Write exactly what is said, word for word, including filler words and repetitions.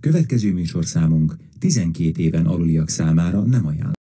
Következő műsorszámunk tizenkét éven aluliak számára nem ajánlott.